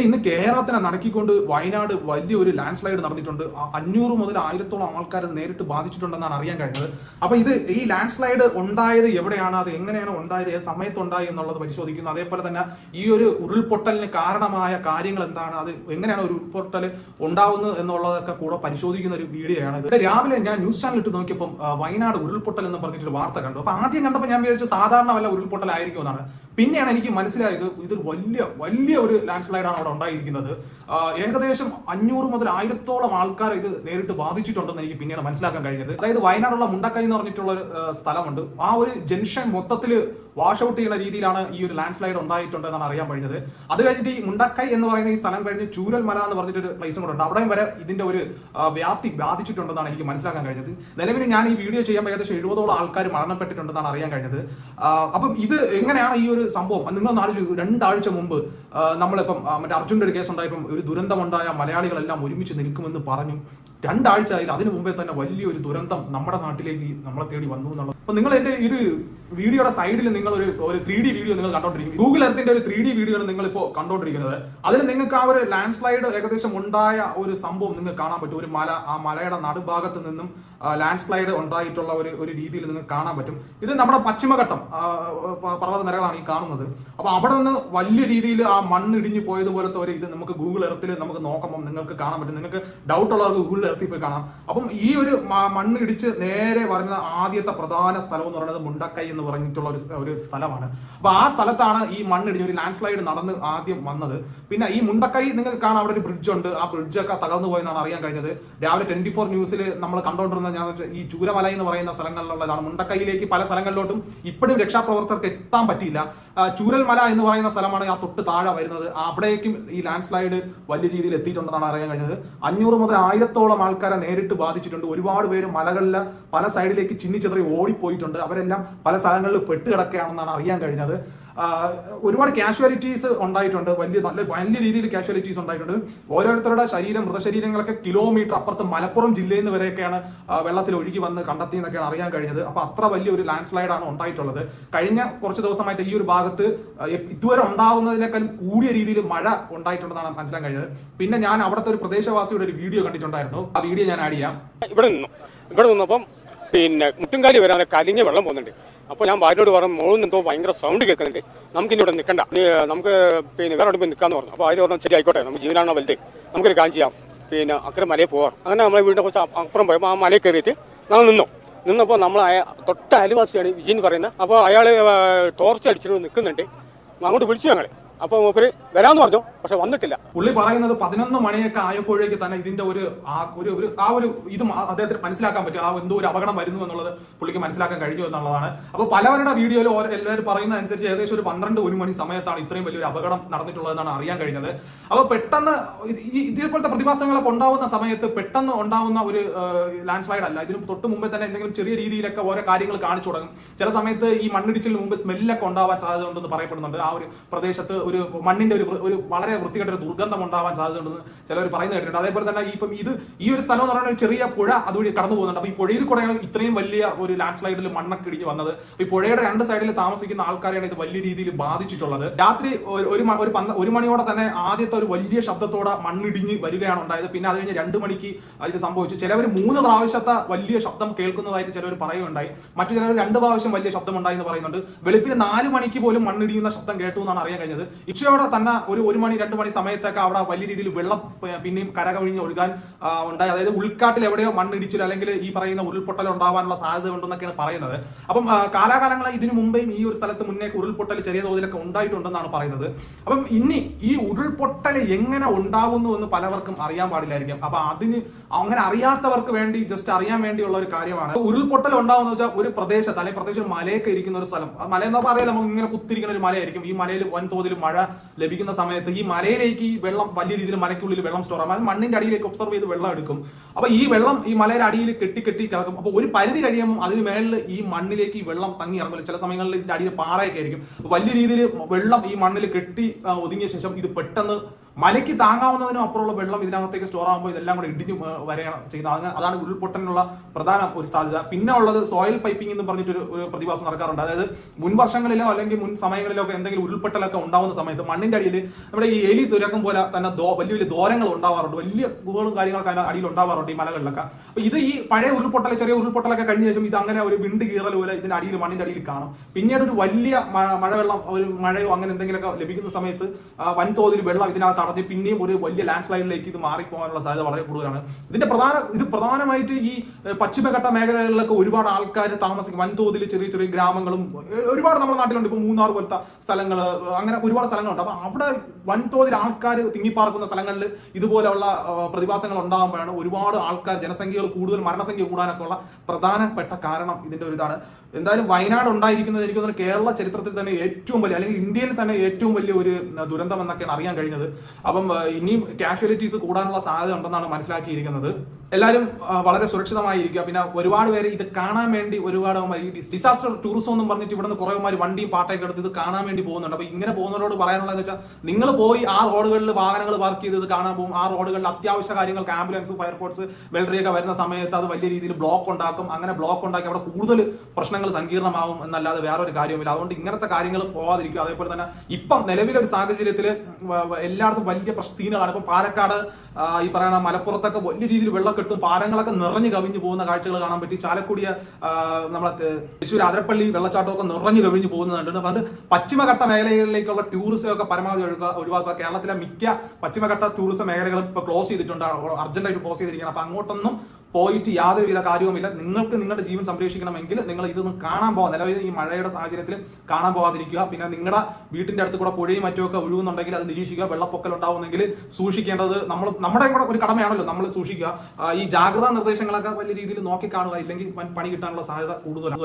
ഇന്ന് കേരളത്തിനെ നടക്കിക്കൊണ്ട് വയനാട് വലിയൊരു ലാൻഡ് സ്ലൈഡ് നടന്നിട്ടുണ്ട്. 500 മുതൽ 1000-ഓളം ആൾക്കാർ നേരിട്ട് ബാധിച്ചിട്ടുണ്ടെന്നാണ് അറിയാൻ കഴിഞ്ഞത്. അപ്പൊ ഈ ലാൻഡ് സ്ലൈഡ് ഉണ്ടായത് എവിടെയാണ്, അത് എങ്ങനെയാണ് ഉണ്ടായത്, ഏത് സമയത്തുണ്ടായി എന്നുള്ളത് പരിശോധിക്കുന്നു. അതേപോലെ തന്നെ ഈ ഒരു ഉരുൾപൊട്ടലിന് കാരണമായ കാര്യങ്ങൾ എന്താണ്, അത് എങ്ങനെയാണ് ഒരു ഉരുൾപൊട്ടൽ ഉണ്ടാവുന്നത് എന്നുള്ളതൊക്കെ കൂടെ പരിശോധിക്കുന്ന ഒരു വീഡിയോ ആണ് ഇത്. രാവിലെ ഞാൻ ന്യൂസ് ചാനൽ ഇട്ട് നോക്കിയപ്പോൾ വയനാട് ഉരുൾപൊട്ടൽ എന്ന് പറഞ്ഞിട്ടൊരു വാർത്ത കണ്ടു. അപ്പൊ ആദ്യം കണ്ടപ്പോൾ ഞാൻ വിചാരിച്ചു സാധാരണ വല്ല ഉരുൾപൊട്ടലായിരിക്കും എന്നാണ്. പിന്നെയാണ് എനിക്ക് മനസ്സിലായത് ഇതൊരു വലിയ ഒരു ലാൻഡ് സ്ലൈഡാണ് അവിടെ ഉണ്ടായിരിക്കുന്നത്. ഏകദേശം 500 മുതൽ 1000-ഓളം ആൾക്കാർ ഇത് നേരിട്ട് ബാധിച്ചിട്ടുണ്ടെന്ന് എനിക്ക് പിന്നീട് മനസ്സിലാക്കാൻ കഴിഞ്ഞത്. അതായത് വയനാടുള്ള മുണ്ടക്കൈ എന്ന് പറഞ്ഞിട്ടുള്ള ഒരു സ്ഥലമുണ്ട്. ആ ഒരു ജംഗ്ഷൻ മൊത്തത്തിൽ വാഷ് ഔട്ട് ചെയ്യുന്ന രീതിയിലാണ് ഈ ഒരു ലാൻഡ് സ്ലൈഡ് ഉണ്ടായിട്ടുണ്ടെന്നാണ് അറിയാൻ കഴിഞ്ഞത്. അത് കഴിഞ്ഞിട്ട് ഈ മുണ്ടക്കൈ എന്ന് പറയുന്ന ഈ സ്ഥലം കഴിഞ്ഞ് ചൂരൽമല എന്ന് പറഞ്ഞിട്ടൊരു പ്ലേസും കൂടെ ഉണ്ട്. അവിടെയും വരെ ഇതിന്റെ ഒരു വ്യാപ്തി ബാധിച്ചിട്ടുണ്ടെന്നാണ് എനിക്ക് മനസ്സിലാക്കാൻ കഴിഞ്ഞത്. നിലവിൽ ഞാൻ ഈ വീഡിയോ ചെയ്യുമ്പോൾ ഏകദേശം 70-ഓളം ആൾക്കാർ മരണപ്പെട്ടിട്ടുണ്ടെന്നാണ് അറിയാൻ കഴിഞ്ഞത്. അപ്പം ഇത് എങ്ങനെയാണ് ഈ ഒരു സംഭവം നിങ്ങൾ 2 ആഴ്ച മുമ്പ് നമ്മളിപ്പം മറ്റേ അർജുന്റെ ഒരു കേസ് ഉണ്ടായപ്പം ഒരു ദുരന്തമുണ്ടായ മലയാളികളെല്ലാം ഒരുമിച്ച് നിൽക്കുമെന്ന് പറഞ്ഞു. 2 ആഴ്ച ആയില്ല, അതിനു മുമ്പേ തന്നെ വലിയൊരു ദുരന്തം നമ്മുടെ നാട്ടിലേക്ക് നമ്മളെ തേടി വന്നു എന്നുള്ളത്. അപ്പൊ നിങ്ങൾ എന്റെ ഈ ഒരു വീഡിയോയുടെ സൈഡിൽ നിങ്ങൾ ഒരു 3D വീഡിയോ നിങ്ങൾ കണ്ടോണ്ടിരിക്കും. ഗൂഗിൾ എർത്തിന്റെ ഒരു 3D വീഡിയോ ആണ് നിങ്ങൾ ഇപ്പോൾ കണ്ടോണ്ടിരിക്കുന്നത്. അതിൽ നിങ്ങൾക്ക് ആ ഒരു ലാൻഡ് സ്ലൈഡ് ഏകദേശം ഉണ്ടായ ഒരു സംഭവം നിങ്ങൾക്ക് കാണാൻ പറ്റും. ഒരു മല, ആ മലയുടെ നടുഭാഗത്ത് നിന്നും ലാൻഡ് സ്ലൈഡ് ഉണ്ടായിട്ടുള്ള ഒരു രീതിയിൽ നിങ്ങൾക്ക് കാണാൻ പറ്റും. ഇത് നമ്മുടെ പശ്ചിമഘട്ടം പർവ്വത നിരകളാണ് ഈ കാണുന്നത്. അപ്പൊ അവിടെ നിന്ന് വലിയ രീതിയിൽ ആ മണ്ണ് ഇടിഞ്ഞു പോയതുപോലത്തെ ഒരു ഇത് നമുക്ക് ഗൂഗിൾ എർത്തിൽ നമുക്ക് നോക്കുമ്പോൾ നിങ്ങൾക്ക് കാണാൻ പറ്റും. നിങ്ങൾക്ക് ഡൗട്ട് ഉള്ളവർക്ക് ഗൂഗിൾ എർത്തിൽ പോയി കാണാം. അപ്പം ഈ ഒരു മണ്ണ് ഇടിച്ച് നേരെ വരുന്ന ആദ്യത്തെ പ്രധാന സ്ഥലം എന്ന് പറയുന്നത് മുണ്ടക്കൈ എന്ന് പറഞ്ഞിട്ടുള്ള ഒരു സ്ഥലമാണ്. അപ്പൊ ആ സ്ഥലത്താണ് ഈ മണ്ണിടിഞ്ഞ് ഒരു ലാൻഡ് സ്ലൈഡ് നടന്ന് ആദ്യം വന്നത്. പിന്നെ ഈ മുണ്ടക്കൈ നിങ്ങൾക്ക് കാണാം, അവിടെ ഒരു ബ്രിഡ്ജ് ഉണ്ട്. ആ ബ്രിഡ്ജൊക്കെ തകർന്നു പോയെന്നാണ് അറിയാൻ കഴിഞ്ഞത്. രാവിലെ 24 ന്യൂസിൽ നമ്മൾ കണ്ടുകൊണ്ടിരുന്ന ഞാൻ ഈ ചൂരമല എന്ന് പറയുന്ന സ്ഥലങ്ങളിലുള്ളതാണ്. മുണ്ടക്കൈയിലേക്ക് പല സ്ഥലങ്ങളിലോട്ടും ഇപ്പോഴും രക്ഷാപ്രവർത്തകർക്ക് എത്താൻ പറ്റിയില്ല. ചൂരൽമല എന്ന് പറയുന്ന സ്ഥലമാണ് ആ തൊട്ട് താഴെ വരുന്നത്. അവിടേക്കും ഈ ലാൻഡ് സ്ലൈഡ് വലിയ രീതിയിൽ എത്തിയിട്ടുണ്ടെന്നാണ് അറിയാൻ കഴിഞ്ഞത്. 500 മുതൽ 1000-ഓളം ആൾക്കാരെ നേരിട്ട് ബാധിച്ചിട്ടുണ്ട്. ഒരുപാട് പേര് മലകളിലെ പല സൈഡിലേക്ക് ചിന്നിച്ചെറി ഓടിപ്പോയിട്ടുണ്ട്. അവരെല്ലാം പല സ്ഥലങ്ങളിൽ പെട്ടുകിടക്കുകയാണെന്നാണ് അറിയാൻ കഴിഞ്ഞത്. ഒരുപാട് കാഷ്വാലിറ്റീസ് ഉണ്ടായിട്ടുണ്ട്. വലിയ രീതിയിൽ കാഷ്വാലിറ്റീസ് ഉണ്ടായിട്ടുണ്ട്. ഓരോരുത്തരുടെ മൃതശരീരങ്ങളൊക്കെ കിലോമീറ്റർ അപ്പുറത്ത് മലപ്പുറം ജില്ലയിൽ നിന്ന് വരെയൊക്കെയാണ് വെള്ളത്തിൽ ഒഴുകി വന്ന് കണ്ടെത്തി എന്നൊക്കെയാണ് അറിയാൻ കഴിഞ്ഞത്. അപ്പൊ അത്ര വലിയൊരു ലാൻഡ് സ്ലൈഡാണ് ഉണ്ടായിട്ടുള്ളത്. കഴിഞ്ഞ കുറച്ച് ദിവസമായിട്ട് ഈ ഒരു ഭാഗത്ത് ഇതുവരെ ഉണ്ടാവുന്നതിനേക്കാളും കൂടിയ രീതിയിൽ മഴ ഉണ്ടായിട്ടുണ്ടെന്നാണ് മനസ്സിലാക്കാൻ കഴിഞ്ഞത്. പിന്നെ ഞാൻ അവിടുത്തെ ഒരു പ്രദേശവാസിയുടെ ഒരു വീഡിയോ കണ്ടിട്ടുണ്ടായിരുന്നു. ആ വീഡിയോ ഞാൻ ആഡ് ചെയ്യാം. ഇവിടെ നിന്നപ്പം പിന്നെ മുട്ടുംകാലി വരാൻ കലിഞ്ഞ വെള്ളം പോകുന്നുണ്ട്. അപ്പോൾ ഞാൻ ഭാര്യയോട് പറഞ്ഞു, മോളിൽ നിന്നോ ഭയങ്കര സൗണ്ട് കേൾക്കുന്നുണ്ട്, നമുക്കിനി ഇവിടെ നിൽക്കണ്ട, നമുക്ക് പിന്നെ വേറെ എവിടെ നിൽക്കാന്ന് പറഞ്ഞു. അപ്പോൾ അതിൽ പറഞ്ഞു ശരി ആയിക്കോട്ടെ, നമുക്ക് ജീവനാണോ വലുത്, നമുക്കൊരു കാര്യം ചെയ്യാം, പിന്നെ അക്കരെ മലയിൽ പോകാം. അങ്ങനെ നമ്മളെ വീടിനെ കുറച്ച് അപ്പുറം പോയപ്പോൾ ആ മലയിൽ കയറിയിട്ട് നമ്മൾ നിന്നപ്പോൾ നമ്മൾ തൊട്ട അയൽവാസിയാണ് വിജയൻ പറയുന്നത്. അപ്പോൾ അയാൾ ടോർച്ച് അടിച്ചിട്ട് നിൽക്കുന്നുണ്ട്. അങ്ങോട്ട് വിളിച്ചു ഞങ്ങൾ. അപ്പൊ മൂപ്പര് വരാന്ന് പറഞ്ഞു, പക്ഷെ വന്നിട്ടില്ല. പുള്ളി പറയുന്നത് 11 മണിയൊക്കെ ആയപ്പോഴേക്ക് തന്നെ ഇതിന്റെ ഒരു ഇത് അദ്ദേഹത്തിന് മനസ്സിലാക്കാൻ പറ്റും. എന്തോ ഒരു അപകടം വരുന്നു എന്നുള്ളത് പുള്ളിക്ക് മനസ്സിലാക്കാൻ കഴിഞ്ഞു എന്നുള്ളതാണ്. അപ്പൊ പലവരുടെ വീഡിയോയിൽ എല്ലാവരും പറയുന്ന അനുസരിച്ച് ഏകദേശം ഒരു 12-1 മണി സമയത്താണ് ഇത്രയും വലിയൊരു അപകടം നടന്നിട്ടുള്ളതെന്നാണ് അറിയാൻ കഴിഞ്ഞത്. അപ്പൊ പെട്ടെന്ന് ഇതേപോലത്തെ പ്രതിഭാസങ്ങളൊക്കെ ഉണ്ടാവുന്ന സമയത്ത് പെട്ടെന്ന് ഉണ്ടാവുന്ന ഒരു ലാൻഡ് സ്ലൈഡ് അല്ല. ഇതിന് തൊട്ട് മുമ്പേ തന്നെ എന്തെങ്കിലും ചെറിയ രീതിയിലൊക്കെ ഓരോ കാര്യങ്ങൾ കാണിച്ചു തുടങ്ങും. ചില സമയത്ത് ഈ മണ്ണിടിച്ചിലിന് മുമ്പ് സ്മെല്ലൊക്കെ ഉണ്ടാവാൻ സാധ്യത ഉണ്ടെന്ന് പറയപ്പെടുന്നുണ്ട്. ആ ഒരു പ്രദേശത്ത് ഒരു മണ്ണിന്റെ ഒരു വളരെ വൃത്തികെട്ട ഒരു ദുർഗന്ധം ഉണ്ടാവാൻ സാധ്യതയുണ്ടെന്ന് ചിലർ പറയുന്നത് കേട്ടിട്ടുണ്ട്. അതേപോലെ തന്നെ ഈ ഒരു സ്ഥലം എന്ന് പറയുന്ന ഒരു ചെറിയ പുഴ അതുവഴി കടന്നു പോകുന്നുണ്ട്. അപ്പൊ ഈ പുഴയിൽ കൂടെയാണ് ഇത്രയും വലിയ ഒരു ലാൻഡ് സ്ലൈഡിൽ മണ്ണൊക്കെ ഇടിഞ്ഞ് വന്നത്. ഈ പുഴയുടെ 2 സൈഡിൽ താമസിക്കുന്ന ആൾക്കാരെയാണ് ഇത് വലിയ രീതിയിൽ ബാധിച്ചിട്ടുള്ളത്. രാത്രി 1 മണിയോടെ തന്നെ ആദ്യത്തെ ഒരു വലിയ ശബ്ദത്തോടെ മണ്ണിടിഞ്ഞ് വരികയാണ് ഉണ്ടായത്. പിന്നെ അത് കഴിഞ്ഞ് 2 മണിക്ക് ഇത് സംഭവിച്ചു. ചിലവർ 3 പ്രാവശ്യത്തെ വലിയ ശബ്ദം കേൾക്കുന്നതായിട്ട് ചിലവർ പറയുകയുണ്ടായി. മറ്റു ചിലവർ 2 പ്രാവശ്യം വലിയ ശബ്ദം ഉണ്ടായി എന്ന് പറയുന്നുണ്ട്. വെളുപ്പിന് 4 മണിക്ക് പോലും മണ്ണിടിയുന്ന ശബ്ദം കേട്ടു എന്നാണ് അറിയാൻ കഴിഞ്ഞത്. ഉച്ചയോടെ തന്നെ ഒരു 1 മണി 2 മണി സമയത്തൊക്കെ അവിടെ വലിയ രീതിയിൽ വെള്ളം പിന്നെയും കരകവിഞ്ഞ് ഒഴുകാൻ ഉണ്ടായി. അതായത് ഉൾക്കാട്ടിൽ എവിടെയോ മണ്ണിടിച്ചിൽ അല്ലെങ്കിൽ ഈ പറയുന്ന ഉരുൾപൊട്ടൽ ഉണ്ടാവാനുള്ള സാധ്യത ഉണ്ടെന്നൊക്കെയാണ് പറയുന്നത്. അപ്പം കാലാകാലങ്ങളായി ഇതിനു മുമ്പേയും ഈ ഒരു സ്ഥലത്ത് മുന്നേ ഉരുൾപൊട്ടൽ ചെറിയ തോതിലൊക്കെ ഉണ്ടായിട്ടുണ്ടെന്നാണ് പറയുന്നത്. അപ്പം ഇനി ഈ ഉരുൾപൊട്ടൽ എങ്ങനെ ഉണ്ടാവുന്നു എന്ന് പലവർക്കും അറിയാൻ പാടില്ലായിരിക്കും. അപ്പൊ അങ്ങനെ അറിയാത്തവർക്ക് വേണ്ടി ജസ്റ്റ് അറിയാൻ വേണ്ടിയുള്ള ഒരു കാര്യമാണ്. ഉരുൾപൊട്ടൽ ഉണ്ടാവുന്ന വെച്ചാൽ ഒരു പ്രദേശത്ത് അല്ലെങ്കിൽ പ്രത്യേകിച്ച് മലയൊക്കെ ഇരിക്കുന്ന ഒരു സ്ഥലം, മല എന്താ പറയാ, നമുക്ക് ഇങ്ങനെ കുത്തിരിക്കുന്ന ഒരു മലയായിരിക്കും. ഈ മലയിൽ വൻതോതിൽ മഴ ലഭിക്കുന്ന സമയത്ത് ഈ മലയിലേക്ക് ഈ വെള്ളം വലിയ രീതിയിൽ മലയ്ക്കുള്ളിൽ വെള്ളം സ്റ്റോർ ആകും. അത് മണ്ണിന്റെ അടിയിലേക്ക് ഒബ്സർവ് ചെയ്ത് വെള്ളം എടുക്കും. അപ്പൊ ഈ വെള്ളം ഈ മലയുടെ അടിയിൽ കെട്ടി കിടക്കും. അപ്പൊ ഒരു പരിധി കഴിയുമ്പോൾ അതിന് മേളിൽ ഈ മണ്ണിലേക്ക് ഈ വെള്ളം തങ്ങി ഇറങ്ങില്ല. ചില സമയങ്ങളിൽ ഇതിന്റെ അടിയിൽ പാറയൊക്കെ ആയിരിക്കും. വലിയ രീതിയിൽ വെള്ളം ഈ മണ്ണിൽ കെട്ടി ഒതുങ്ങിയ ശേഷം ഇത് പെട്ടെന്ന് മലയ്ക്ക് താങ്ങാവുന്നതിനും അപ്പുറമുള്ള വെള്ളം ഇതിനകത്തേക്ക് സ്റ്റോർ ആകുമ്പോൾ ഇതെല്ലാം കൂടെ ഇടിഞ്ഞു വരെയാണ് ചെയ്യുന്നത്. അതാണ് ഉരുൾപൊട്ടലിനുള്ള പ്രധാന ഒരു സാധ്യത. പിന്നെ ഉള്ളത് സോയിൽ പൈപ്പിംഗ് എന്ന് പറഞ്ഞിട്ടൊരു പ്രതിഭാസം നടക്കാറുണ്ട്. അതായത് മുൻ വർഷങ്ങളിലോ അല്ലെങ്കിൽ മുൻ സമയങ്ങളിലോ ഒക്കെ എന്തെങ്കിലും ഉരുൾപൊട്ടലൊക്കെ ഉണ്ടാവുന്ന സമയത്ത് മണ്ണിന്റെ അടിയിൽ നമ്മുടെ ഈ എലി തുരക്കം പോലെ തന്നെ വലിയ വലിയ ദോരങ്ങൾ ഉണ്ടാവാറുണ്ട്, വലിയ ഗുഹകളും കാര്യങ്ങളൊക്കെ അതിന് അടിയിൽ ഉണ്ടാവാറുണ്ട് ഈ മലകളിലൊക്കെ. അപ്പൊ ഇത് ഈ പഴയ ഉരുൾപൊട്ടൽ, ചെറിയ ഉരുൾപൊട്ടലൊക്കെ കഴിഞ്ഞ ശേഷം ഇത് അങ്ങനെ ഒരു വിണ്ട് കീറൽ പോലെ ഇതിന്റെ അടിയിൽ മണ്ണിന്റെ അടിയിൽ കാണും. പിന്നീട് ഒരു വലിയ മഴവെള്ളം, ഒരു മഴയോ അങ്ങനെ എന്തെങ്കിലുമൊക്കെ ലഭിക്കുന്ന സമയത്ത് വൻതോതിൽ വെള്ളം ഇതിനകത്ത് അടഞ്ഞ് പിന്നെയും ഒരു വലിയ ലാൻഡ് സ്ലൈഡിലേക്ക് ഇത് മാറിപ്പോകാനുള്ള സാധ്യത വളരെ കൂടുതലാണ്. ഇത് പ്രധാനമായിട്ട് ഈ പശ്ചിമഘട്ട മേഖലകളിലൊക്കെ ഒരുപാട് ആൾക്കാർ താമസിക്കും. വൻതോതിൽ ചെറിയ ചെറിയ ഗ്രാമങ്ങളും ഒരുപാട് നമ്മുടെ നാട്ടിലുണ്ട്. ഇപ്പൊ മൂന്നാർ പോലത്തെ സ്ഥലങ്ങൾ, അങ്ങനെ ഒരുപാട് സ്ഥലങ്ങളുണ്ട്. അപ്പൊ അവിടെ വൻതോതിൽ ആൾക്കാർ തിങ്ങിപ്പാർക്കുന്ന സ്ഥലങ്ങളിൽ ഇതുപോലെയുള്ള പ്രതിഭാസങ്ങൾ ഉണ്ടാകുമ്പോഴാണ് ഒരുപാട് ആൾക്കാർ, ജനസംഖ്യകൾ കൂടുതൽ, മരണസംഖ്യ കൂടാനൊക്കെ ഉള്ള പ്രധാനപ്പെട്ട കാരണം ഇതിന്റെ ഒരു ഇതാണ്. എന്തായാലും വയനാട് ഉണ്ടായിരിക്കുന്നത് എനിക്ക് തോന്നുന്നു കേരള ചരിത്രത്തിൽ തന്നെ ഏറ്റവും വലിയ, അല്ലെങ്കിൽ ഇന്ത്യയിൽ തന്നെ ഏറ്റവും വലിയ ഒരു ദുരന്തം എന്നൊക്കെയാണ് അറിയാൻ കഴിഞ്ഞത്. അപ്പം ഇനിയും കാഷ്വാലിറ്റീസ് കൂടാനുള്ള സാധ്യത ഉണ്ടെന്നാണ് മനസ്സിലാക്കിയിരിക്കുന്നത്. എല്ലാവരും വളരെ സുരക്ഷിതമായിരിക്കുക. പിന്നെ ഒരുപാട് പേര് ഇത് കാണാൻ വേണ്ടി ഒരുപാട് ഈ ഡിസാസ്റ്റർ ടൂറിസം എന്നും പറഞ്ഞിട്ട് ഇവിടുന്ന് കുറേ വണ്ടിയും പാട്ടയൊക്കെ എടുത്ത് ഇത് കാണാൻ വേണ്ടി പോകുന്നുണ്ട്. അപ്പൊ ഇങ്ങനെ പോകുന്നവരോട് പറയാനുള്ളതെന്ന് വെച്ചാൽ, നിങ്ങൾ പോയി ആ റോഡുകളിൽ വാഹനങ്ങൾ പാർക്ക് ചെയ്ത് ഇത് കാണാൻ പോകും. ആ റോഡുകളിൽ അത്യാവശ്യ കാര്യങ്ങൾക്ക് ആംബുലൻസ്, ഫയർഫോഴ്സ്, വെള്ളറിയൊക്കെ വരുന്ന സമയത്ത് അത് വലിയ രീതിയിൽ ബ്ലോക്ക് ഉണ്ടാക്കും. അങ്ങനെ ബ്ലോക്ക് ഉണ്ടാക്കി അവിടെ കൂടുതൽ പ്രശ്നങ്ങൾ സങ്കീർണമാവും എന്നല്ലാതെ വേറൊരു കാര്യമില്ല. അതുകൊണ്ട് ഇങ്ങനത്തെ കാര്യങ്ങൾ പോവാതിരിക്കുക. അതേപോലെ തന്നെ ഇപ്പം നിലവിലെ ഒരു സാഹചര്യത്തിൽ എല്ലായിടത്തും വലിയ സീനുകളാണ്. ഇപ്പം പാലക്കാട്, ഈ പറയുന്ന മലപ്പുറത്തൊക്കെ വലിയ രീതിയിൽ വെള്ളം കെട്ടും, പാലങ്ങളൊക്കെ നിറഞ്ഞു കവിഞ്ഞു പോകുന്ന കാഴ്ചകൾ കാണാൻ പറ്റി. ചാലക്കുടിയ നമ്മളെ തൃശ്ശൂർ അതിരപ്പള്ളി വെള്ളച്ചാട്ടമൊക്കെ നിറഞ്ഞു കവിഞ്ഞു പോകുന്നുണ്ട്. അതുകൊണ്ട് പശ്ചിമഘട്ട മേഖലകളിലേക്കുള്ള ടൂറിസം ഒക്കെ പരമാവധി ഒഴിവാക്കുക. കേരളത്തിലെ മിക്ക പശ്ചിമഘട്ട ടൂറിസം മേഖലകളും ഇപ്പൊ ക്ലോസ് ചെയ്തിട്ടുണ്ട്, അർജന്റായിട്ട് ക്ലോസ് ചെയ്തിരിക്കണം. അപ്പൊ അങ്ങോട്ടൊന്നും പോയിട്ട് യാതൊരുവിധ കാര്യവുമില്ല. നിങ്ങൾക്ക് നിങ്ങളുടെ ജീവൻ സംരക്ഷിക്കണമെങ്കിൽ നിങ്ങൾ ഇതൊന്നും കാണാൻ പോകാം. നിലവിൽ ഈ മഴയുടെ സാഹചര്യത്തിൽ കാണാൻ പോകാതിരിക്കുക. പിന്നെ നിങ്ങളുടെ വീട്ടിന്റെ അടുത്ത് കൂടെ പുഴയും മറ്റുമൊക്കെ ഒഴുകുന്നുണ്ടെങ്കിൽ അത് നിരീക്ഷിക്കുക. വെള്ളപ്പൊക്കൽ ഉണ്ടാവുന്നെങ്കിൽ സൂക്ഷിക്കേണ്ടത് നമ്മുടെ കൂടെ ഒരു കടമയാണല്ലോ, നമ്മൾ സൂക്ഷിക്കുക. ഈ ജാഗ്രതാ നിർദ്ദേശങ്ങളൊക്കെ വലിയ രീതിയിൽ നോക്കി കാണുക, ഇല്ലെങ്കിൽ പണി കിട്ടാനുള്ള സാധ്യത കൂടുതലാണ്.